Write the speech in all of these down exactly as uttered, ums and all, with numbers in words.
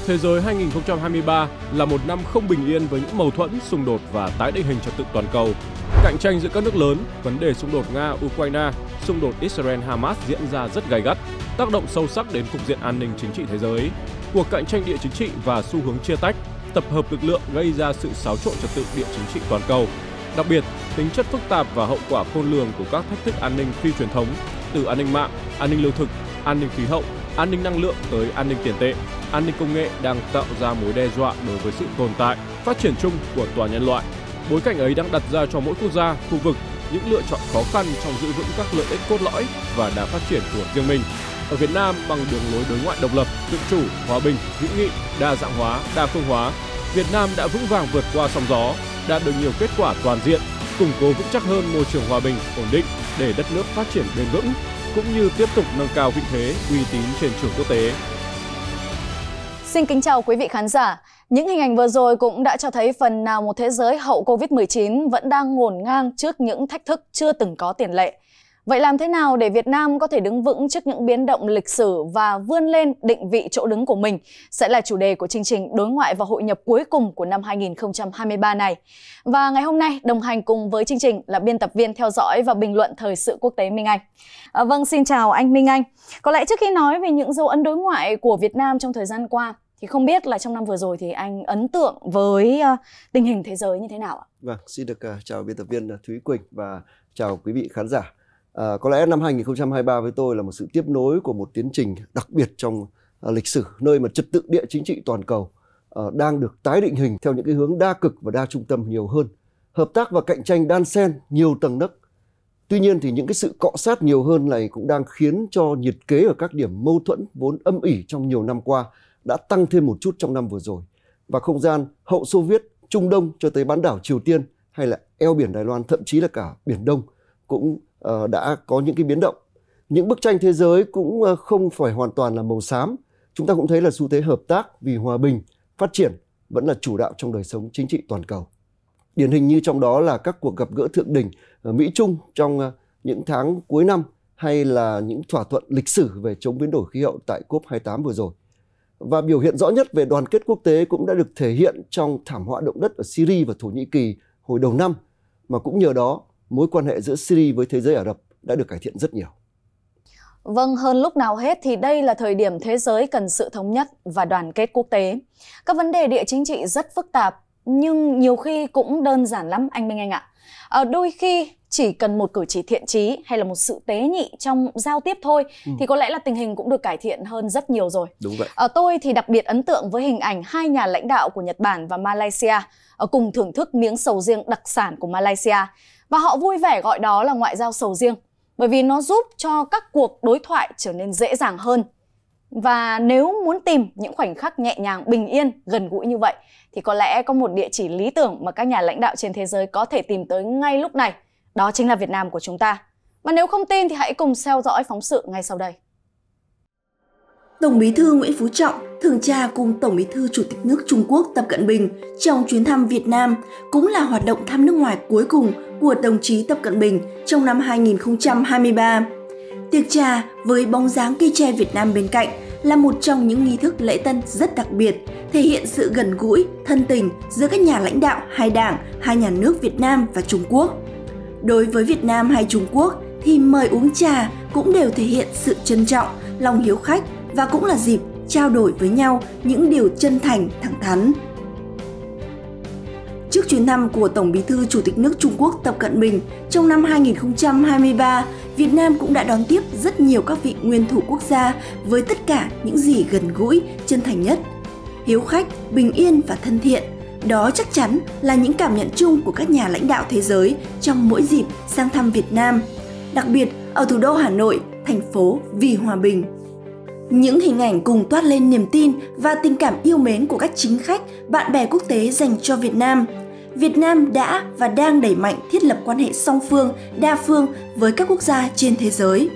Thế giới hai nghìn không trăm hai mươi ba là một năm không bình yên với những mâu thuẫn, xung đột và tái định hình trật tự toàn cầu. Cạnh tranh giữa các nước lớn, vấn đề xung đột Nga-Ukraine, xung đột Israel-Hamas diễn ra rất gay gắt, tác động sâu sắc đến cục diện an ninh chính trị thế giới. Cuộc cạnh tranh địa chính trị và xu hướng chia tách, tập hợp lực lượng gây ra sự xáo trộn trật tự địa chính trị toàn cầu. Đặc biệt, tính chất phức tạp và hậu quả khôn lường của các thách thức an ninh phi truyền thống, từ an ninh mạng, an ninh lương thực, an ninh khí hậu, an ninh năng lượng tới an ninh tiền tệ, an ninh công nghệ đang tạo ra mối đe dọa đối với sự tồn tại, phát triển chung của toàn nhân loại. Bối cảnh ấy đang đặt ra cho mỗi quốc gia, khu vực những lựa chọn khó khăn trong giữ vững các lợi ích cốt lõi và đà phát triển của riêng mình. Ở Việt Nam, bằng đường lối đối ngoại độc lập, tự chủ, hòa bình, hữu nghị, đa dạng hóa, đa phương hóa, Việt Nam đã vững vàng vượt qua sóng gió, đạt được nhiều kết quả toàn diện, củng cố vững chắc hơn môi trường hòa bình, ổn định để đất nước phát triển bền vững, cũng như tiếp tục nâng cao vị thế, uy tín trên trường quốc tế. Xin kính chào quý vị khán giả. Những hình ảnh vừa rồi cũng đã cho thấy phần nào một thế giới hậu Covid mười chín vẫn đang ngổn ngang trước những thách thức chưa từng có tiền lệ. Vậy làm thế nào để Việt Nam có thể đứng vững trước những biến động lịch sử và vươn lên định vị chỗ đứng của mình sẽ là chủ đề của chương trình Đối ngoại và hội nhập cuối cùng của năm hai nghìn không trăm hai mươi ba này. Và ngày hôm nay đồng hành cùng với chương trình là biên tập viên theo dõi và bình luận thời sự quốc tế Minh Anh. À, vâng, xin chào anh Minh Anh. Có lẽ trước khi nói về những dấu ấn đối ngoại của Việt Nam trong thời gian qua, thì không biết là trong năm vừa rồi thì anh ấn tượng với uh, tình hình thế giới như thế nào ạ? Vâng, xin được uh, chào biên tập viên Thúy Quỳnh và chào quý vị khán giả. À, có lẽ năm hai nghìn không trăm hai mươi ba với tôi là một sự tiếp nối của một tiến trình đặc biệt trong à, lịch sử, nơi mà trật tự địa chính trị toàn cầu à, đang được tái định hình theo những cái hướng đa cực và đa trung tâm nhiều hơn, hợp tác và cạnh tranh đan xen nhiều tầng nấc. Tuy nhiên thì những cái sự cọ sát nhiều hơn này cũng đang khiến cho nhiệt kế ở các điểm mâu thuẫn vốn âm ỉ trong nhiều năm qua đã tăng thêm một chút trong năm vừa rồi, và không gian hậu Xô Viết, Trung Đông cho tới bán đảo Triều Tiên hay là eo biển Đài Loan, thậm chí là cả Biển Đông cũng Uh, đã có những cái biến động. Những bức tranh thế giới cũng uh, không phải hoàn toàn là màu xám. Chúng ta cũng thấy là xu thế hợp tác vì hòa bình, phát triển vẫn là chủ đạo trong đời sống chính trị toàn cầu. Điển hình như trong đó là các cuộc gặp gỡ thượng đỉnh ở Mỹ-Trung trong uh, những tháng cuối năm, hay là những thỏa thuận lịch sử về chống biến đổi khí hậu tại cốp hai mươi tám vừa rồi. Và biểu hiện rõ nhất về đoàn kết quốc tế cũng đã được thể hiện trong thảm họa động đất ở Syria và Thổ Nhĩ Kỳ hồi đầu năm, mà cũng nhờ đó mối quan hệ giữa Syria với thế giới Ả Rập đã được cải thiện rất nhiều. Vâng, hơn lúc nào hết thì đây là thời điểm thế giới cần sự thống nhất và đoàn kết quốc tế. Các vấn đề địa chính trị rất phức tạp, nhưng nhiều khi cũng đơn giản lắm anh Minh Anh ạ. À, đôi khi chỉ cần một cử chỉ thiện chí hay là một sự tế nhị trong giao tiếp thôi ừ. thì có lẽ là tình hình cũng được cải thiện hơn rất nhiều rồi. Đúng vậy. À, tôi thì đặc biệt ấn tượng với hình ảnh hai nhà lãnh đạo của Nhật Bản và Malaysia ở cùng thưởng thức miếng sầu riêng đặc sản của Malaysia. Và họ vui vẻ gọi đó là ngoại giao sầu riêng, bởi vì nó giúp cho các cuộc đối thoại trở nên dễ dàng hơn. Và nếu muốn tìm những khoảnh khắc nhẹ nhàng, bình yên, gần gũi như vậy, thì có lẽ có một địa chỉ lý tưởng mà các nhà lãnh đạo trên thế giới có thể tìm tới ngay lúc này. Đó chính là Việt Nam của chúng ta. Mà nếu không tin thì hãy cùng theo dõi phóng sự ngay sau đây. Tổng Bí thư Nguyễn Phú Trọng thường tra cùng Tổng Bí thư Chủ tịch nước Trung Quốc Tập Cận Bình trong chuyến thăm Việt Nam, cũng là hoạt động thăm nước ngoài cuối cùng của đồng chí Tập Cận Bình trong năm hai nghìn không trăm hai mươi ba. Tiệc trà với bóng dáng cây tre Việt Nam bên cạnh là một trong những nghi thức lễ tân rất đặc biệt, thể hiện sự gần gũi, thân tình giữa các nhà lãnh đạo hai đảng, hai nhà nước Việt Nam và Trung Quốc. Đối với Việt Nam hay Trung Quốc thì mời uống trà cũng đều thể hiện sự trân trọng, lòng hiếu khách và cũng là dịp trao đổi với nhau những điều chân thành, thẳng thắn. Trước chuyến thăm của Tổng Bí thư Chủ tịch nước Trung Quốc Tập Cận Bình trong năm hai nghìn không trăm hai mươi ba, Việt Nam cũng đã đón tiếp rất nhiều các vị nguyên thủ quốc gia với tất cả những gì gần gũi, chân thành nhất, hiếu khách, bình yên và thân thiện. Đó chắc chắn là những cảm nhận chung của các nhà lãnh đạo thế giới trong mỗi dịp sang thăm Việt Nam, đặc biệt ở thủ đô Hà Nội, thành phố vì hòa bình. Những hình ảnh cùng toát lên niềm tin và tình cảm yêu mến của các chính khách, bạn bè quốc tế dành cho Việt Nam. Việt Nam đã và đang đẩy mạnh thiết lập quan hệ song phương, đa phương với các quốc gia trên thế giới.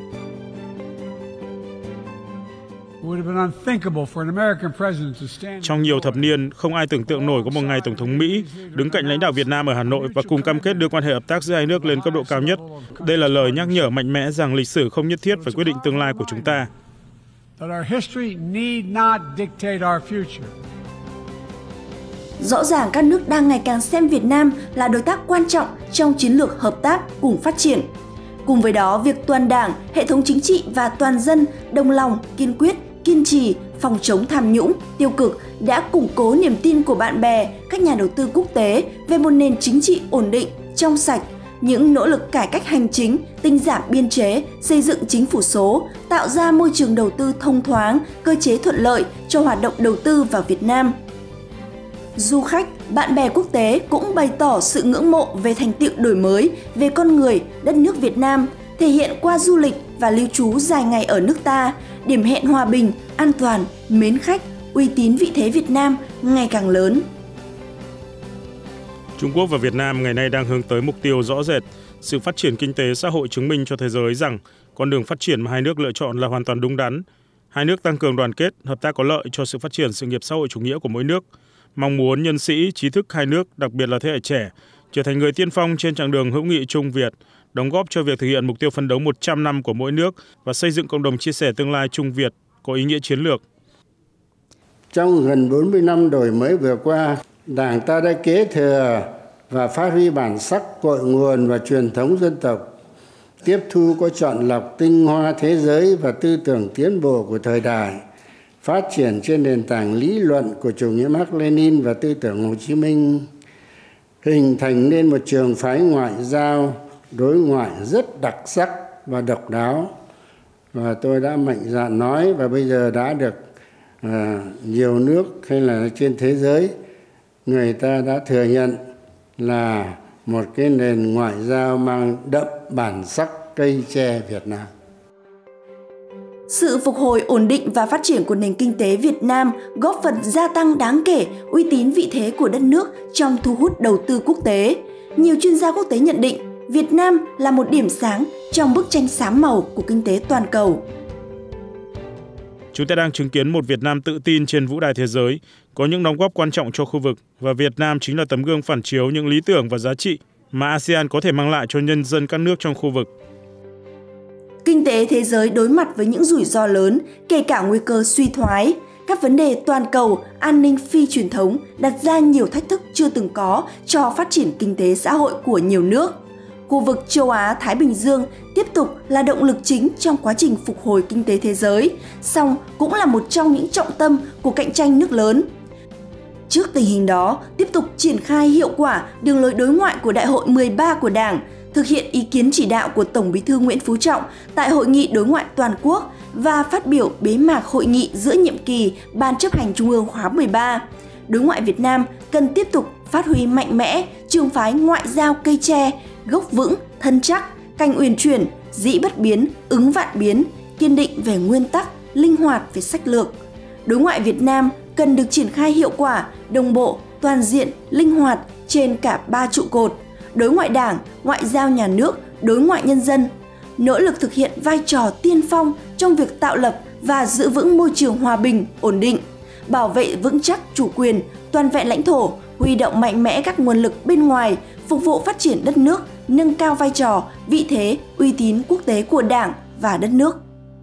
Trong nhiều thập niên, không ai tưởng tượng nổi có một ngày Tổng thống Mỹ đứng cạnh lãnh đạo Việt Nam ở Hà Nội và cùng cam kết đưa quan hệ hợp tác giữa hai nước lên cấp độ cao nhất. Đây là lời nhắc nhở mạnh mẽ rằng lịch sử không nhất thiết phải quyết định tương lai của chúng ta. that our history need not dictate our future. Rõ ràng các nước đang ngày càng xem Việt Nam là đối tác quan trọng trong chiến lược hợp tác cùng phát triển. Cùng với đó, việc toàn Đảng, hệ thống chính trị và toàn dân đồng lòng, kiên quyết, kiên trì phòng chống tham nhũng, tiêu cực đã củng cố niềm tin của bạn bè, các nhà đầu tư quốc tế về một nền chính trị ổn định, trong sạch. Những nỗ lực cải cách hành chính, tinh giảm biên chế, xây dựng chính phủ số, tạo ra môi trường đầu tư thông thoáng, cơ chế thuận lợi cho hoạt động đầu tư vào Việt Nam. Du khách, bạn bè quốc tế cũng bày tỏ sự ngưỡng mộ về thành tựu đổi mới, về con người, đất nước Việt Nam, thể hiện qua du lịch và lưu trú dài ngày ở nước ta, điểm hẹn hòa bình, an toàn, mến khách, uy tín vị thế Việt Nam ngày càng lớn. Trung Quốc và Việt Nam ngày nay đang hướng tới mục tiêu rõ rệt. Sự phát triển kinh tế xã hội chứng minh cho thế giới rằng con đường phát triển mà hai nước lựa chọn là hoàn toàn đúng đắn. Hai nước tăng cường đoàn kết, hợp tác có lợi cho sự phát triển sự nghiệp xã hội chủ nghĩa của mỗi nước. Mong muốn nhân sĩ, trí thức hai nước, đặc biệt là thế hệ trẻ, trở thành người tiên phong trên chặng đường hữu nghị Trung Việt, đóng góp cho việc thực hiện mục tiêu phấn đấu một trăm năm của mỗi nước và xây dựng cộng đồng chia sẻ tương lai Trung Việt có ý nghĩa chiến lược. Trong gần bốn mươi năm đổi mới vừa qua, Đảng ta đã kế thừa và phát huy bản sắc cội nguồn và truyền thống dân tộc, tiếp thu có chọn lọc tinh hoa thế giới và tư tưởng tiến bộ của thời đại, phát triển trên nền tảng lý luận của chủ nghĩa Mác Lênin và tư tưởng Hồ Chí Minh, hình thành nên một trường phái ngoại giao, đối ngoại rất đặc sắc và độc đáo. Và tôi đã mạnh dạn nói và bây giờ đã được à, nhiều nước hay là trên thế giới người ta đã thừa nhận là một cái nền ngoại giao mang đậm bản sắc cây tre Việt Nam. Sự phục hồi ổn định và phát triển của nền kinh tế Việt Nam góp phần gia tăng đáng kể uy tín vị thế của đất nước trong thu hút đầu tư quốc tế. Nhiều chuyên gia quốc tế nhận định Việt Nam là một điểm sáng trong bức tranh xám màu của kinh tế toàn cầu. Chúng ta đang chứng kiến một Việt Nam tự tin trên vũ đài thế giới, có những đóng góp quan trọng cho khu vực, và Việt Nam chính là tấm gương phản chiếu những lý tưởng và giá trị mà a sê an có thể mang lại cho nhân dân các nước trong khu vực. Kinh tế thế giới đối mặt với những rủi ro lớn, kể cả nguy cơ suy thoái. Các vấn đề toàn cầu, an ninh phi truyền thống đặt ra nhiều thách thức chưa từng có cho phát triển kinh tế xã hội của nhiều nước. Khu vực châu Á-Thái Bình Dương tiếp tục là động lực chính trong quá trình phục hồi kinh tế thế giới, song cũng là một trong những trọng tâm của cạnh tranh nước lớn. Trước tình hình đó, tiếp tục triển khai hiệu quả đường lối đối ngoại của Đại hội mười ba của Đảng, thực hiện ý kiến chỉ đạo của Tổng Bí thư Nguyễn Phú Trọng tại Hội nghị đối ngoại toàn quốc và phát biểu bế mạc hội nghị giữa nhiệm kỳ Ban chấp hành Trung ương khóa mười ba. Đối ngoại Việt Nam cần tiếp tục phát huy mạnh mẽ trường phái ngoại giao cây tre, gốc vững, thân chắc, canh uyển chuyển, dĩ bất biến, ứng vạn biến, kiên định về nguyên tắc, linh hoạt về sách lược. Đối ngoại Việt Nam cần được triển khai hiệu quả, đồng bộ, toàn diện, linh hoạt trên cả ba trụ cột: đối ngoại Đảng, ngoại giao nhà nước, đối ngoại nhân dân. Nỗ lực thực hiện vai trò tiên phong trong việc tạo lập và giữ vững môi trường hòa bình, ổn định, bảo vệ vững chắc chủ quyền, toàn vẹn lãnh thổ, huy động mạnh mẽ các nguồn lực bên ngoài, phục vụ phát triển đất nước, nâng cao vai trò, vị thế, uy tín quốc tế của Đảng và đất nước.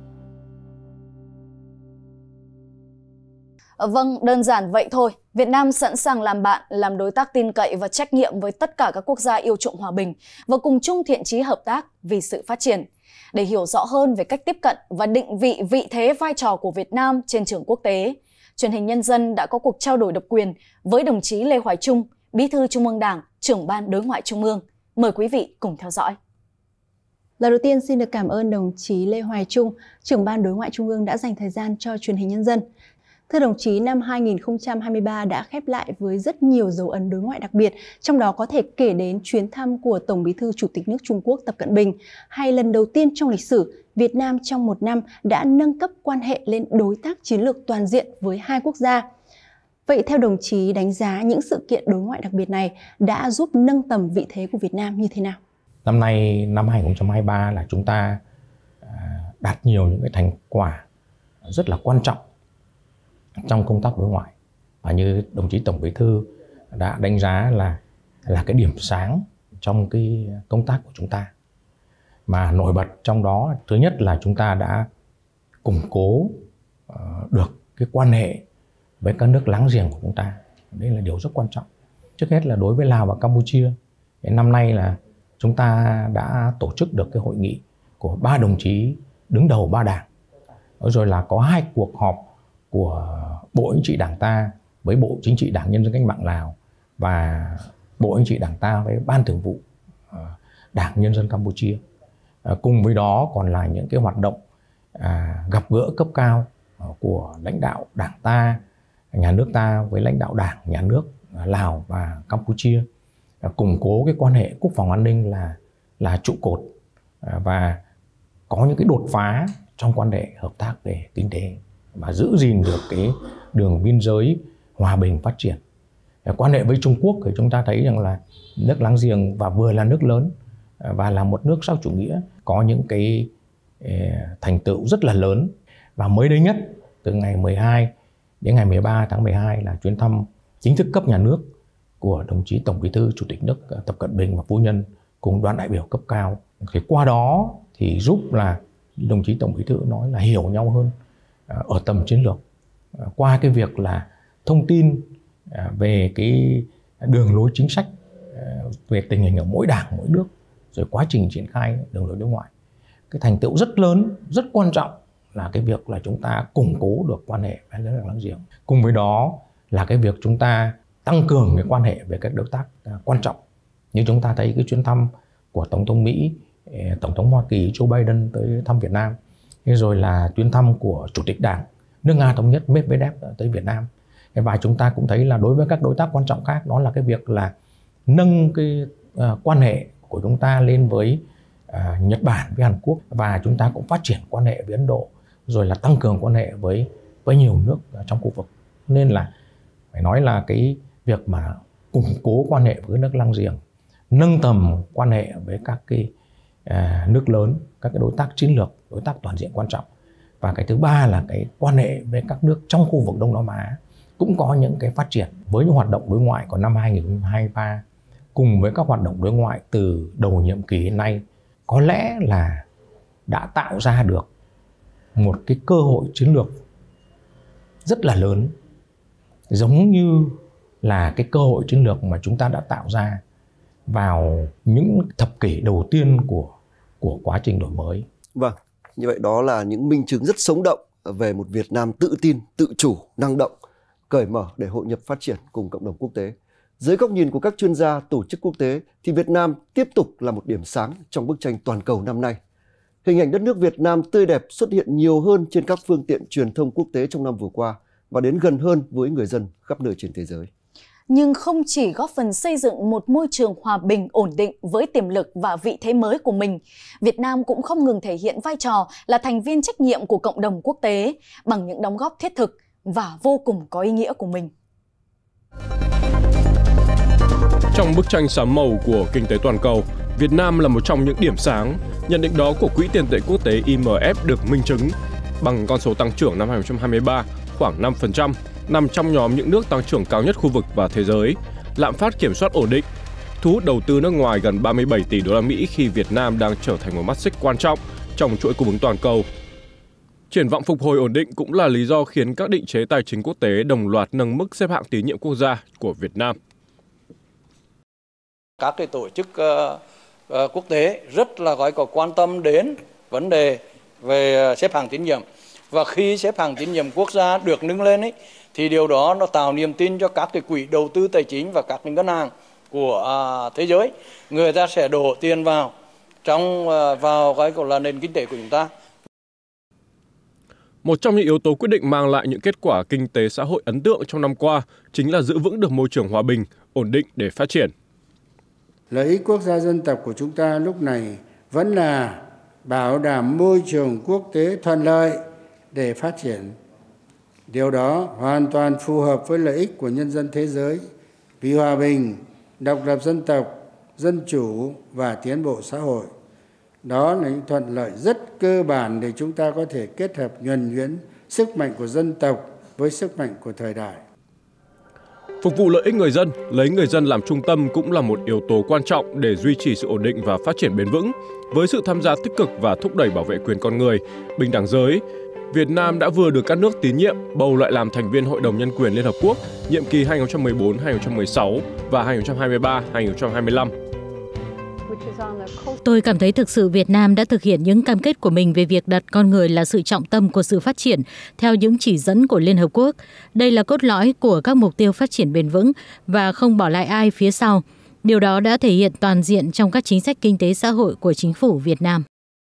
Vâng, đơn giản vậy thôi. Việt Nam sẵn sàng làm bạn, làm đối tác tin cậy và trách nhiệm với tất cả các quốc gia yêu chuộng hòa bình và cùng chung thiện chí hợp tác vì sự phát triển. Để hiểu rõ hơn về cách tiếp cận và định vị vị thế vai trò của Việt Nam trên trường quốc tế, Truyền hình Nhân dân đã có cuộc trao đổi độc quyền với đồng chí Lê Hoài Trung, Bí thư Trung ương Đảng, Trưởng ban Đối ngoại Trung ương. Mời quý vị cùng theo dõi. Lời đầu tiên xin được cảm ơn đồng chí Lê Hoài Trung, Trưởng ban Đối ngoại Trung ương đã dành thời gian cho Truyền hình Nhân dân. Thưa đồng chí, năm hai nghìn không trăm hai mươi ba đã khép lại với rất nhiều dấu ấn đối ngoại đặc biệt, trong đó có thể kể đến chuyến thăm của Tổng Bí thư Chủ tịch nước Trung Quốc Tập Cận Bình, hay lần đầu tiên trong lịch sử, Việt Nam trong một năm đã nâng cấp quan hệ lên đối tác chiến lược toàn diện với hai quốc gia. Vậy theo đồng chí đánh giá những sự kiện đối ngoại đặc biệt này đã giúp nâng tầm vị thế của Việt Nam như thế nào? Năm nay, năm hai nghìn không trăm hai mươi ba là chúng ta đạt nhiều những cái thành quả rất là quan trọng trong công tác đối ngoại, và như đồng chí Tổng Bí thư đã đánh giá là là cái điểm sáng trong cái công tác của chúng ta. Mà nổi bật trong đó, thứ nhất là chúng ta đã củng cố được cái quan hệ với các nước láng giềng của chúng ta. Đây là điều rất quan trọng. Trước hết là đối với Lào và Campuchia, năm nay là chúng ta đã tổ chức được cái hội nghị của ba đồng chí đứng đầu ba đảng, rồi là có hai cuộc họp của Bộ Chính trị Đảng ta với Bộ Chính trị Đảng Nhân dân Cách mạng Lào và Bộ Chính trị Đảng ta với Ban Thường vụ Đảng Nhân dân Campuchia. Cùng với đó còn là những cái hoạt động gặp gỡ cấp cao của lãnh đạo Đảng ta, nhà nước ta với lãnh đạo Đảng, nhà nước Lào và Campuchia, củng cố cái quan hệ quốc phòng an ninh là là trụ cột và có những cái đột phá trong quan hệ hợp tác về kinh tế và giữ gìn được cái đường biên giới hòa bình phát triển. Quan hệ với Trung Quốc thì chúng ta thấy rằng là nước láng giềng và vừa là nước lớn và là một nước xã chủ nghĩa, có những cái thành tựu rất là lớn. Và mới đây nhất, từ ngày mười hai đến ngày mười ba tháng mười hai là chuyến thăm chính thức cấp nhà nước của đồng chí Tổng Bí thư Chủ tịch nước Tập Cận Bình và phu nhân cùng đoàn đại biểu cấp cao. Thì qua đó thì giúp là đồng chí Tổng Bí thư nói là hiểu nhau hơn ở tầm chiến lược, qua cái việc là thông tin về cái đường lối chính sách, về tình hình ở mỗi đảng, mỗi nước, rồi quá trình triển khai đường lối đối ngoại. Cái thành tựu rất lớn, rất quan trọng là cái việc là chúng ta củng cố được quan hệ với nước láng giềng. Cùng với đó là cái việc chúng ta tăng cường cái quan hệ với các đối tác quan trọng. Như chúng ta thấy cái chuyến thăm của Tổng thống Mỹ, Tổng thống Hoa Kỳ Joe Biden tới thăm Việt Nam, rồi là chuyến thăm của Chủ tịch Đảng nước Nga Thống nhất Medvedev tới Việt Nam. Và chúng ta cũng thấy là đối với các đối tác quan trọng khác, đó là cái việc là nâng cái uh, quan hệ của chúng ta lên với uh, Nhật Bản, với Hàn Quốc, và chúng ta cũng phát triển quan hệ với Ấn Độ, rồi là tăng cường quan hệ với với nhiều nước trong khu vực. Nên là phải nói là cái việc mà củng cố quan hệ với nước láng giềng, nâng tầm quan hệ với các cái uh, nước lớn, các cái đối tác chiến lược, đối tác toàn diện quan trọng. Và cái thứ ba là cái quan hệ với các nước trong khu vực Đông Nam Á cũng có những cái phát triển với những hoạt động đối ngoại của năm hai nghìn không trăm hai mươi ba, cùng với các hoạt động đối ngoại từ đầu nhiệm kỳ đến nay, có lẽ là đã tạo ra được một cái cơ hội chiến lược rất là lớn, giống như là cái cơ hội chiến lược mà chúng ta đã tạo ra vào những thập kỷ đầu tiên của, của quá trình đổi mới. Vâng, như vậy đó là những minh chứng rất sống động về một Việt Nam tự tin, tự chủ, năng động, cởi mở để hội nhập phát triển cùng cộng đồng quốc tế. Dưới góc nhìn của các chuyên gia, tổ chức quốc tế thì Việt Nam tiếp tục là một điểm sáng trong bức tranh toàn cầu năm nay. Hình ảnh đất nước Việt Nam tươi đẹp xuất hiện nhiều hơn trên các phương tiện truyền thông quốc tế trong năm vừa qua và đến gần hơn với người dân khắp nơi trên thế giới. Nhưng không chỉ góp phần xây dựng một môi trường hòa bình, ổn định với tiềm lực và vị thế mới của mình, Việt Nam cũng không ngừng thể hiện vai trò là thành viên trách nhiệm của cộng đồng quốc tế bằng những đóng góp thiết thực và vô cùng có ý nghĩa của mình. Trong bức tranh xám màu của kinh tế toàn cầu, Việt Nam là một trong những điểm sáng. Nhận định đó của Quỹ tiền tệ quốc tế I M F được minh chứng bằng con số tăng trưởng năm hai nghìn không trăm hai mươi ba khoảng năm phần trăm, nằm trong nhóm những nước tăng trưởng cao nhất khu vực và thế giới. Lạm phát kiểm soát ổn định, thu hút đầu tư nước ngoài gần ba mươi bảy tỷ đô la Mỹ khi Việt Nam đang trở thành một mắt xích quan trọng trong chuỗi cung ứng toàn cầu. Triển vọng phục hồi ổn định cũng là lý do khiến các định chế tài chính quốc tế đồng loạt nâng mức xếp hạng tín nhiệm quốc gia của Việt Nam. Các cái tổ chức uh, uh, quốc tế rất là gọi có quan tâm đến vấn đề về xếp hạng tín nhiệm, và khi xếp hạng tín nhiệm quốc gia được nâng lên ấy, thì điều đó nó tạo niềm tin cho các cái quỹ đầu tư tài chính và các ngân hàng của uh, thế giới. Người ta sẽ đổ tiền vào trong uh, vào cái gọi là nền kinh tế của chúng ta. Một trong những yếu tố quyết định mang lại những kết quả kinh tế xã hội ấn tượng trong năm qua chính là giữ vững được môi trường hòa bình, ổn định để phát triển. Lợi ích quốc gia dân tộc của chúng ta lúc này vẫn là bảo đảm môi trường quốc tế thuận lợi để phát triển. Điều đó hoàn toàn phù hợp với lợi ích của nhân dân thế giới, vì hòa bình, độc lập dân tộc, dân chủ và tiến bộ xã hội. Đó là những thuận lợi rất cơ bản để chúng ta có thể kết hợp nhuần nhuyễn sức mạnh của dân tộc với sức mạnh của thời đại. Phục vụ lợi ích người dân, lấy người dân làm trung tâm cũng là một yếu tố quan trọng để duy trì sự ổn định và phát triển bền vững. Với sự tham gia tích cực và thúc đẩy bảo vệ quyền con người, bình đẳng giới, Việt Nam đã vừa được các nước tín nhiệm bầu lại làm thành viên Hội đồng Nhân quyền Liên Hợp Quốc nhiệm kỳ hai nghìn không trăm mười bốn đến hai nghìn không trăm mười sáu và hai nghìn không trăm hai mươi ba đến hai nghìn không trăm hai mươi lăm. Tôi cảm thấy thực sự Việt Nam đã thực hiện những cam kết của mình về việc đặt con người là sự trọng tâm của sự phát triển theo những chỉ dẫn của Liên Hợp Quốc. Đây là cốt lõi của các mục tiêu phát triển bền vững và không bỏ lại ai phía sau. Điều đó đã thể hiện toàn diện trong các chính sách kinh tế xã hội của chính phủ Việt Nam.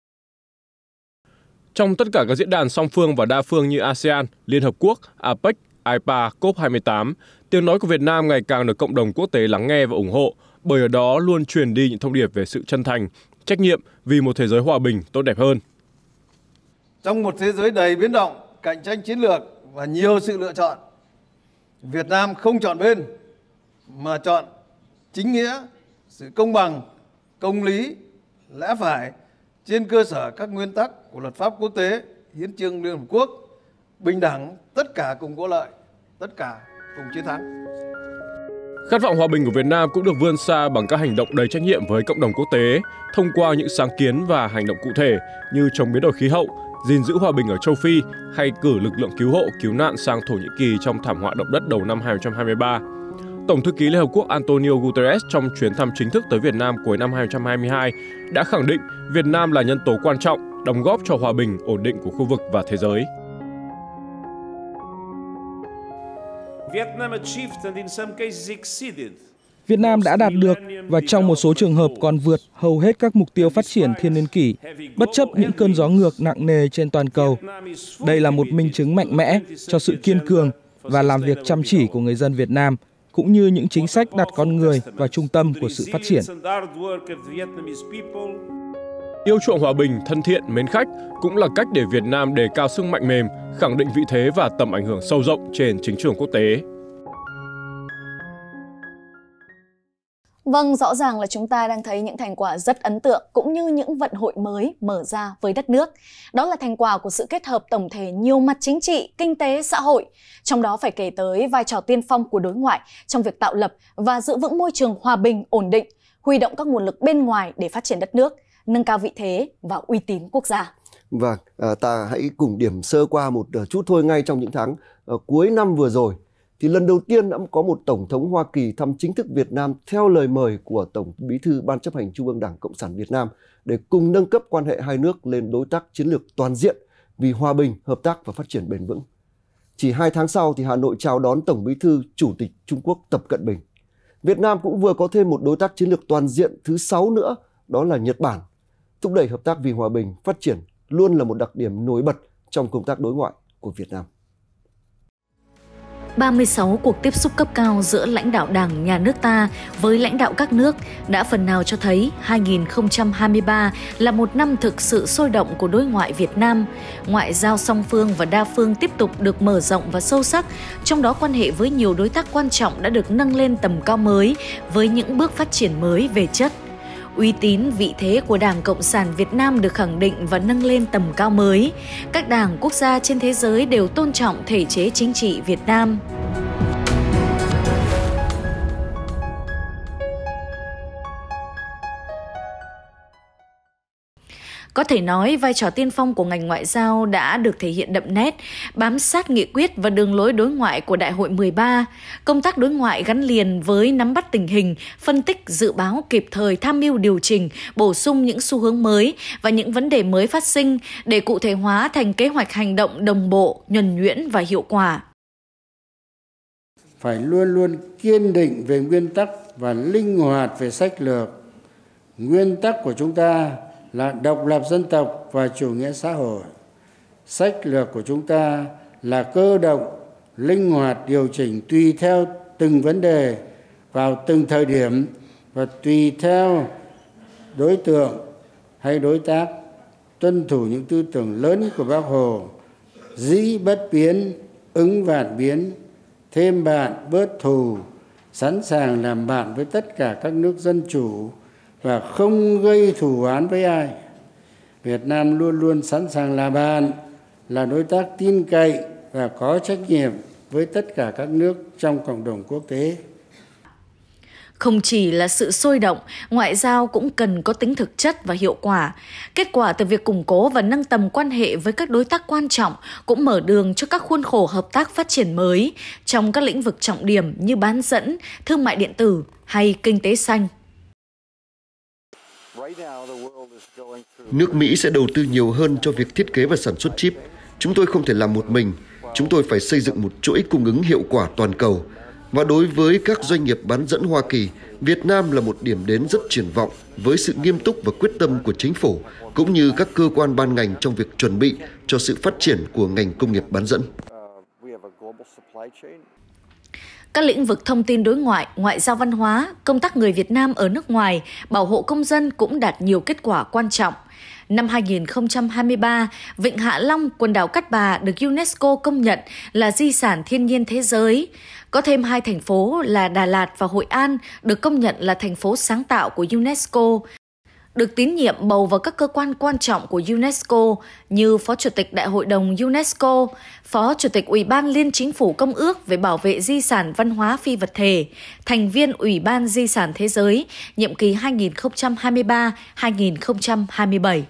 Trong tất cả các diễn đàn song phương và đa phương như a sê an, Liên Hợp Quốc, a pếch, i pê a, cốp hai mươi tám, tiếng nói của Việt Nam ngày càng được cộng đồng quốc tế lắng nghe và ủng hộ, bởi ở đó luôn truyền đi những thông điệp về sự chân thành, trách nhiệm vì một thế giới hòa bình tốt đẹp hơn. Trong một thế giới đầy biến động, cạnh tranh chiến lược và nhiều sự lựa chọn, Việt Nam không chọn bên mà chọn chính nghĩa, sự công bằng, công lý, lẽ phải trên cơ sở các nguyên tắc của luật pháp quốc tế, hiến chương Liên Hợp Quốc, bình đẳng, tất cả cùng có lợi, tất cả cùng chiến thắng. Khát vọng hòa bình của Việt Nam cũng được vươn xa bằng các hành động đầy trách nhiệm với cộng đồng quốc tế, thông qua những sáng kiến và hành động cụ thể như chống biến đổi khí hậu, gìn giữ hòa bình ở châu Phi hay cử lực lượng cứu hộ, cứu nạn sang Thổ Nhĩ Kỳ trong thảm họa động đất đầu năm hai nghìn không trăm hai mươi ba. Tổng thư ký Liên Hợp Quốc Antonio Guterres trong chuyến thăm chính thức tới Việt Nam cuối năm hai nghìn không trăm hai mươi hai đã khẳng định Việt Nam là nhân tố quan trọng, đóng góp cho hòa bình, ổn định của khu vực và thế giới. Việt Nam đã đạt được và trong một số trường hợp còn vượt hầu hết các mục tiêu phát triển thiên niên kỷ, bất chấp những cơn gió ngược nặng nề trên toàn cầu. Đây là một minh chứng mạnh mẽ cho sự kiên cường và làm việc chăm chỉ của người dân Việt Nam, cũng như những chính sách đặt con người vào trung tâm của sự phát triển. Yêu chuộng hòa bình, thân thiện, mến khách cũng là cách để Việt Nam đề cao sức mạnh mềm, khẳng định vị thế và tầm ảnh hưởng sâu rộng trên chính trường quốc tế. Vâng, rõ ràng là chúng ta đang thấy những thành quả rất ấn tượng cũng như những vận hội mới mở ra với đất nước. Đó là thành quả của sự kết hợp tổng thể nhiều mặt chính trị, kinh tế, xã hội. Trong đó phải kể tới vai trò tiên phong của đối ngoại trong việc tạo lập và giữ vững môi trường hòa bình, ổn định, huy động các nguồn lực bên ngoài để phát triển đất nước, nâng cao vị thế và uy tín quốc gia. Vâng, à, ta hãy cùng điểm sơ qua một chút thôi. Ngay trong những tháng uh, cuối năm vừa rồi, thì lần đầu tiên đã có một Tổng thống Hoa Kỳ thăm chính thức Việt Nam theo lời mời của Tổng Bí thư Ban chấp hành Trung ương Đảng Cộng sản Việt Nam để cùng nâng cấp quan hệ hai nước lên đối tác chiến lược toàn diện vì hòa bình, hợp tác và phát triển bền vững. Chỉ hai tháng sau thì Hà Nội chào đón Tổng Bí thư Chủ tịch Trung Quốc Tập Cận Bình. Việt Nam cũng vừa có thêm một đối tác chiến lược toàn diện thứ sáu nữa, đó là Nhật Bản. Thúc đẩy hợp tác vì hòa bình, phát triển luôn là một đặc điểm nổi bật trong công tác đối ngoại của Việt Nam. ba mươi sáu cuộc tiếp xúc cấp cao giữa lãnh đạo Đảng, Nhà nước ta với lãnh đạo các nước đã phần nào cho thấy hai nghìn không trăm hai mươi ba là một năm thực sự sôi động của đối ngoại Việt Nam. Ngoại giao song phương và đa phương tiếp tục được mở rộng và sâu sắc, trong đó quan hệ với nhiều đối tác quan trọng đã được nâng lên tầm cao mới với những bước phát triển mới về chất. Uy tín, vị thế của Đảng Cộng sản Việt Nam được khẳng định và nâng lên tầm cao mới. Các đảng quốc gia trên thế giới đều tôn trọng thể chế chính trị Việt Nam. Có thể nói, vai trò tiên phong của ngành ngoại giao đã được thể hiện đậm nét, bám sát nghị quyết và đường lối đối ngoại của Đại hội mười ba. Công tác đối ngoại gắn liền với nắm bắt tình hình, phân tích, dự báo kịp thời, tham mưu điều chỉnh, bổ sung những xu hướng mới và những vấn đề mới phát sinh để cụ thể hóa thành kế hoạch hành động đồng bộ, nhuần nhuyễn và hiệu quả. Phải luôn luôn kiên định về nguyên tắc và linh hoạt về sách lược. Nguyên tắc của chúng ta là độc lập dân tộc và chủ nghĩa xã hội. Sách lược của chúng ta là cơ động, linh hoạt điều chỉnh tùy theo từng vấn đề, vào từng thời điểm và tùy theo đối tượng hay đối tác, tuân thủ những tư tưởng lớn của Bác Hồ: dĩ bất biến, ứng vạn biến, thêm bạn bớt thù, sẵn sàng làm bạn với tất cả các nước dân chủ và không gây thù oán với ai. Việt Nam luôn luôn sẵn sàng là bạn, là đối tác tin cậy và có trách nhiệm với tất cả các nước trong cộng đồng quốc tế. Không chỉ là sự sôi động, ngoại giao cũng cần có tính thực chất và hiệu quả. Kết quả từ việc củng cố và nâng tầm quan hệ với các đối tác quan trọng cũng mở đường cho các khuôn khổ hợp tác phát triển mới trong các lĩnh vực trọng điểm như bán dẫn, thương mại điện tử hay kinh tế xanh. Nước Mỹ sẽ đầu tư nhiều hơn cho việc thiết kế và sản xuất chip. Chúng tôi không thể làm một mình. Chúng tôi phải xây dựng một chuỗi cung ứng hiệu quả toàn cầu. Và đối với các doanh nghiệp bán dẫn Hoa Kỳ, Việt Nam là một điểm đến rất triển vọng với sự nghiêm túc và quyết tâm của chính phủ, cũng như các cơ quan ban ngành trong việc chuẩn bị cho sự phát triển của ngành công nghiệp bán dẫn. Các lĩnh vực thông tin đối ngoại, ngoại giao văn hóa, công tác người Việt Nam ở nước ngoài, bảo hộ công dân cũng đạt nhiều kết quả quan trọng. Năm hai nghìn không trăm hai mươi ba, Vịnh Hạ Long, quần đảo Cát Bà được UNESCO công nhận là di sản thiên nhiên thế giới. Có thêm hai thành phố là Đà Lạt và Hội An được công nhận là thành phố sáng tạo của UNESCO. Được tín nhiệm bầu vào các cơ quan quan trọng của UNESCO như Phó Chủ tịch Đại hội đồng UNESCO, Phó Chủ tịch Ủy ban Liên Chính phủ Công ước về bảo vệ di sản văn hóa phi vật thể, thành viên Ủy ban Di sản Thế giới, nhiệm kỳ hai nghìn không trăm hai mươi ba đến hai nghìn không trăm hai mươi bảy.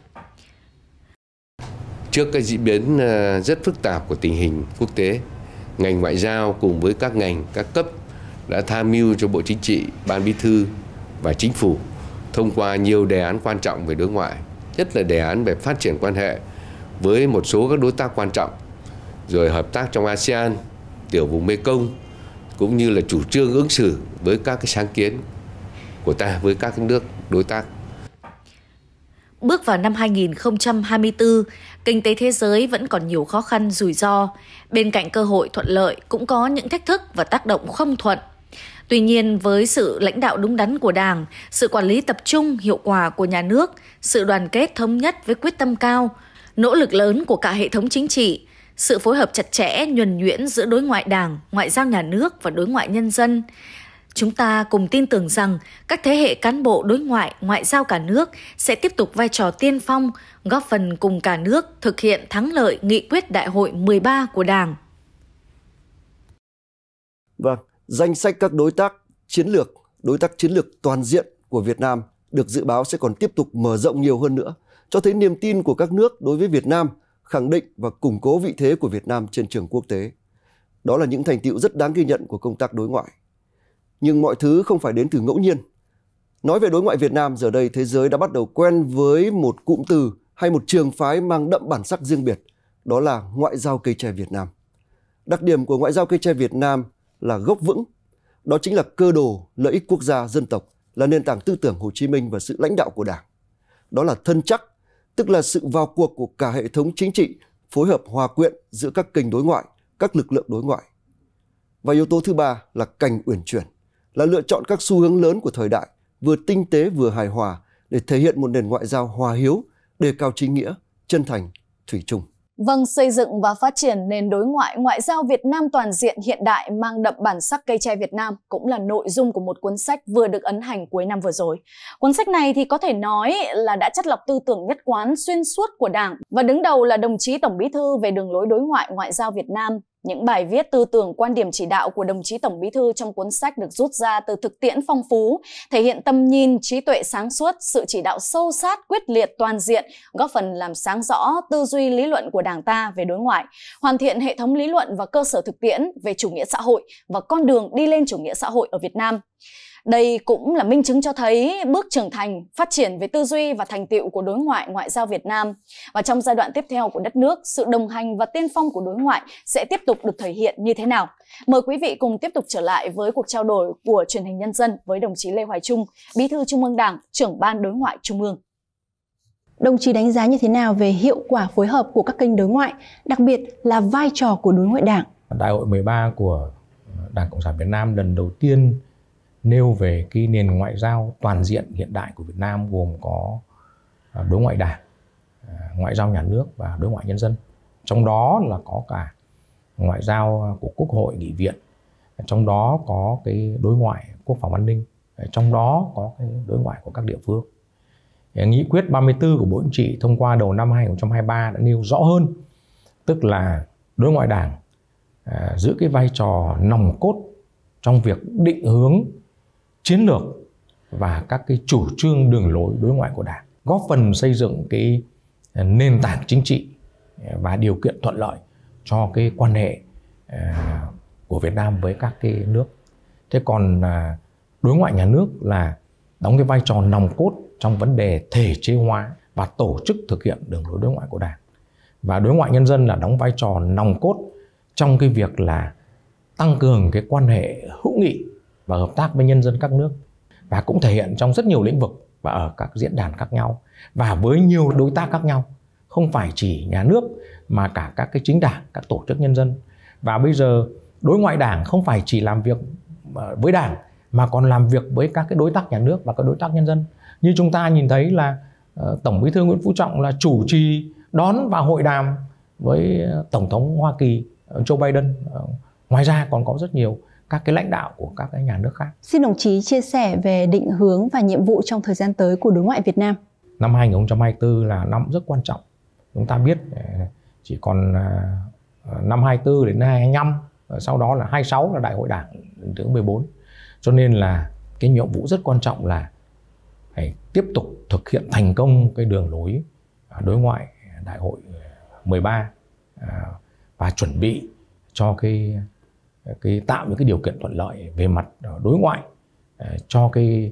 Trước cái diễn biến rất phức tạp của tình hình quốc tế, ngành ngoại giao cùng với các ngành, các cấp đã tham mưu cho Bộ Chính trị, Ban Bí thư và Chính phủ thông qua nhiều đề án quan trọng về đối ngoại, nhất là đề án về phát triển quan hệ với một số các đối tác quan trọng, rồi hợp tác trong a sê an, tiểu vùng Mekong, cũng như là chủ trương ứng xử với các cái sáng kiến của ta với các nước đối tác. Bước vào năm hai nghìn không trăm hai mươi tư, kinh tế thế giới vẫn còn nhiều khó khăn, rủi ro. Bên cạnh cơ hội thuận lợi cũng có những thách thức và tác động không thuận. Tuy nhiên, với sự lãnh đạo đúng đắn của Đảng, sự quản lý tập trung, hiệu quả của nhà nước, sự đoàn kết thống nhất với quyết tâm cao, nỗ lực lớn của cả hệ thống chính trị, sự phối hợp chặt chẽ, nhuần nhuyễn giữa đối ngoại Đảng, ngoại giao nhà nước và đối ngoại nhân dân, chúng ta cùng tin tưởng rằng các thế hệ cán bộ đối ngoại, ngoại giao cả nước sẽ tiếp tục vai trò tiên phong, góp phần cùng cả nước thực hiện thắng lợi nghị quyết Đại hội mười ba của Đảng. Vâng, danh sách các đối tác chiến lược, đối tác chiến lược toàn diện của Việt Nam được dự báo sẽ còn tiếp tục mở rộng nhiều hơn nữa, cho thấy niềm tin của các nước đối với Việt Nam, khẳng định và củng cố vị thế của Việt Nam trên trường quốc tế. Đó là những thành tựu rất đáng ghi nhận của công tác đối ngoại. Nhưng mọi thứ không phải đến từ ngẫu nhiên. Nói về đối ngoại Việt Nam, giờ đây thế giới đã bắt đầu quen với một cụm từ hay một trường phái mang đậm bản sắc riêng biệt, đó là ngoại giao cây tre Việt Nam. Đặc điểm của ngoại giao cây tre Việt Nam là gốc vững. Đó chính là cơ đồ, lợi ích quốc gia, dân tộc, là nền tảng tư tưởng Hồ Chí Minh và sự lãnh đạo của Đảng. Đó là thân chắc, tức là sự vào cuộc của cả hệ thống chính trị, phối hợp hòa quyện giữa các kênh đối ngoại, các lực lượng đối ngoại. Và yếu tố thứ ba là cảnh uyển chuyển, là lựa chọn các xu hướng lớn của thời đại, vừa tinh tế vừa hài hòa để thể hiện một nền ngoại giao hòa hiếu, đề cao chính nghĩa, chân thành, thủy chung. Vâng, xây dựng và phát triển nền đối ngoại, ngoại giao Việt Nam toàn diện hiện đại mang đậm bản sắc cây tre Việt Nam cũng là nội dung của một cuốn sách vừa được ấn hành cuối năm vừa rồi. Cuốn sách này thì có thể nói là đã chắt lọc tư tưởng nhất quán xuyên suốt của Đảng và đứng đầu là đồng chí Tổng Bí thư về đường lối đối ngoại ngoại giao Việt Nam. Những bài viết tư tưởng, quan điểm chỉ đạo của đồng chí Tổng Bí thư trong cuốn sách được rút ra từ thực tiễn phong phú, thể hiện tầm nhìn, trí tuệ sáng suốt, sự chỉ đạo sâu sát, quyết liệt, toàn diện, góp phần làm sáng rõ tư duy lý luận của Đảng ta về đối ngoại, hoàn thiện hệ thống lý luận và cơ sở thực tiễn về chủ nghĩa xã hội và con đường đi lên chủ nghĩa xã hội ở Việt Nam. Đây cũng là minh chứng cho thấy bước trưởng thành, phát triển về tư duy và thành tựu của đối ngoại ngoại giao Việt Nam. Và trong giai đoạn tiếp theo của đất nước, sự đồng hành và tiên phong của đối ngoại sẽ tiếp tục được thể hiện như thế nào? Mời quý vị cùng tiếp tục trở lại với cuộc trao đổi của Truyền hình Nhân dân với đồng chí Lê Hoài Trung, Bí thư Trung ương Đảng, trưởng Ban Đối ngoại Trung ương. Đồng chí đánh giá như thế nào về hiệu quả phối hợp của các kênh đối ngoại, đặc biệt là vai trò của đối ngoại Đảng? Đại hội mười ba của Đảng Cộng sản Việt Nam lần đầu tiên nêu về cái nền ngoại giao toàn diện hiện đại của Việt Nam gồm có đối ngoại Đảng, ngoại giao nhà nước và đối ngoại nhân dân. Trong đó là có cả ngoại giao của Quốc hội, Nghị viện, trong đó có cái đối ngoại quốc phòng an ninh, trong đó có cái đối ngoại của các địa phương. Nghị quyết ba mươi tư của Bộ Chính trị thông qua đầu năm hai nghìn không trăm hai mươi ba đã nêu rõ hơn, tức là đối ngoại Đảng à, giữ cái vai trò nòng cốt trong việc định hướng chiến lược và các cái chủ trương đường lối đối ngoại của Đảng, góp phần xây dựng cái nền tảng chính trị và điều kiện thuận lợi cho cái quan hệ của Việt Nam với các cái nước. Thế còn đối ngoại nhà nước là đóng cái vai trò nòng cốt trong vấn đề thể chế hóa và tổ chức thực hiện đường lối đối ngoại của Đảng. Và đối ngoại nhân dân là đóng vai trò nòng cốt trong cái việc là tăng cường cái quan hệ hữu nghị và hợp tác với nhân dân các nước, và cũng thể hiện trong rất nhiều lĩnh vực và ở các diễn đàn khác nhau và với nhiều đối tác khác nhau, không phải chỉ nhà nước mà cả các cái chính đảng, các tổ chức nhân dân. Và bây giờ đối ngoại Đảng không phải chỉ làm việc với Đảng mà còn làm việc với các cái đối tác nhà nước và các đối tác nhân dân. Như chúng ta nhìn thấy là uh, Tổng Bí thư Nguyễn Phú Trọng là chủ trì đón và hội đàm với Tổng thống Hoa Kỳ Joe Biden. Uh, ngoài ra còn có rất nhiều các cái lãnh đạo của các cái nhà nước khác. Xin đồng chí chia sẻ về định hướng và nhiệm vụ trong thời gian tới của đối ngoại Việt Nam. Năm hai nghìn không trăm hai mươi tư là năm rất quan trọng. Chúng ta biết chỉ còn năm hai mươi tư đến hai mươi lăm, sau đó là hai mươi sáu là Đại hội Đảng lần thứ mười bốn. Cho nên là cái nhiệm vụ rất quan trọng là phải tiếp tục thực hiện thành công cái đường lối đối ngoại Đại hội mười ba và chuẩn bị cho cái cái tạo những cái điều kiện thuận lợi về mặt đối ngoại cho cái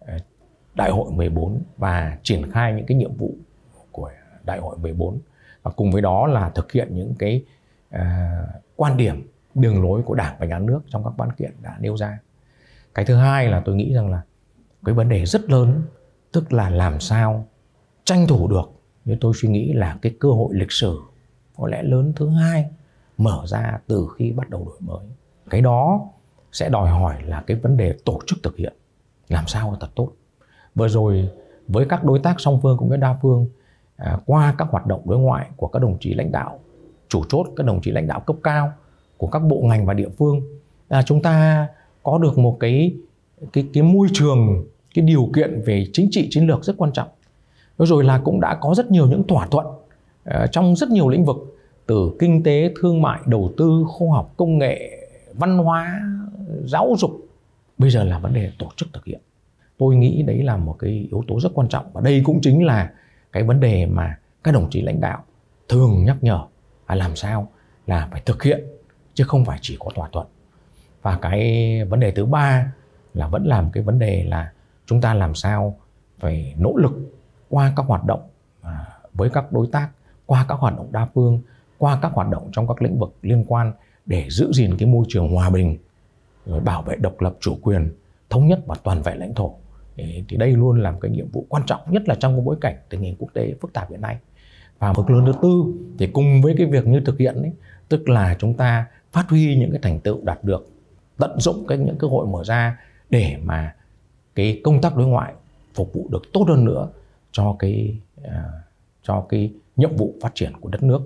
Đại hội mười bốn và triển khai những cái nhiệm vụ của Đại hội mười bốn, và cùng với đó là thực hiện những cái uh, quan điểm đường lối của Đảng và Nhà nước trong các văn kiện đã nêu ra. Cái thứ hai là tôi nghĩ rằng là cái vấn đề rất lớn, tức là làm sao tranh thủ được, như tôi suy nghĩ là cái cơ hội lịch sử có lẽ lớn thứ hai mở ra từ khi bắt đầu đổi mới. Cái đó sẽ đòi hỏi là cái vấn đề tổ chức thực hiện làm sao thật tốt. Vừa rồi với các đối tác song phương cũng như đa phương, à, qua các hoạt động đối ngoại của các đồng chí lãnh đạo chủ chốt, các đồng chí lãnh đạo cấp cao của các bộ ngành và địa phương, à, chúng ta có được một cái, cái, cái môi trường, cái điều kiện về chính trị chiến lược rất quan trọng. Rồi là cũng đã có rất nhiều những thỏa thuận à, trong rất nhiều lĩnh vực, từ kinh tế, thương mại, đầu tư, khoa học, công nghệ, văn hóa, giáo dục. Bây giờ là vấn đề tổ chức thực hiện. Tôi nghĩ đấy là một cái yếu tố rất quan trọng, và đây cũng chính là cái vấn đề mà các đồng chí lãnh đạo thường nhắc nhở là làm sao là phải thực hiện chứ không phải chỉ có thỏa thuận. Và cái vấn đề thứ ba là vẫn làm cái vấn đề là chúng ta làm sao phải nỗ lực qua các hoạt động với các đối tác, qua các hoạt động đa phương, qua các hoạt động trong các lĩnh vực liên quan để giữ gìn cái môi trường hòa bình, rồi bảo vệ độc lập, chủ quyền, thống nhất và toàn vẹn lãnh thổ. Thì đây luôn là một cái nhiệm vụ quan trọng, nhất là trong cái bối cảnh tình hình quốc tế phức tạp hiện nay. Và mức lớn thứ tư thì cùng với cái việc như thực hiện ấy, tức là chúng ta phát huy những cái thành tựu đạt được, tận dụng cái những cơ hội mở ra để mà cái công tác đối ngoại phục vụ được tốt hơn nữa cho cái uh, cho cái nhiệm vụ phát triển của đất nước.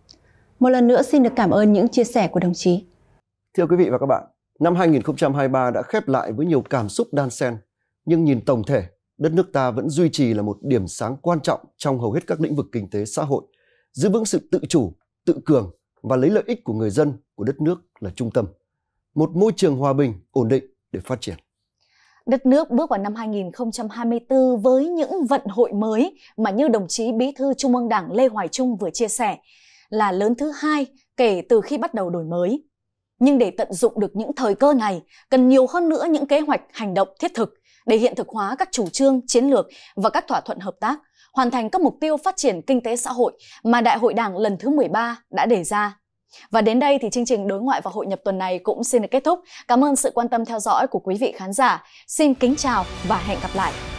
Một lần nữa xin được cảm ơn những chia sẻ của đồng chí. Thưa quý vị và các bạn, năm hai nghìn không trăm hai mươi ba đã khép lại với nhiều cảm xúc đan xen, nhưng nhìn tổng thể, đất nước ta vẫn duy trì là một điểm sáng quan trọng trong hầu hết các lĩnh vực kinh tế xã hội, giữ vững sự tự chủ, tự cường và lấy lợi ích của người dân, của đất nước là trung tâm. Một môi trường hòa bình, ổn định để phát triển. Đất nước bước vào năm hai nghìn không trăm hai mươi tư với những vận hội mới mà như đồng chí Bí thư Trung ương Đảng Lê Hoài Trung vừa chia sẻ là lớn thứ hai kể từ khi bắt đầu đổi mới. Nhưng để tận dụng được những thời cơ này, cần nhiều hơn nữa những kế hoạch hành động thiết thực để hiện thực hóa các chủ trương, chiến lược và các thỏa thuận hợp tác, hoàn thành các mục tiêu phát triển kinh tế xã hội mà Đại hội Đảng lần thứ mười ba đã đề ra. Và đến đây thì chương trình Đối ngoại và Hội nhập tuần này cũng xin được kết thúc. Cảm ơn sự quan tâm theo dõi của quý vị khán giả. Xin kính chào và hẹn gặp lại.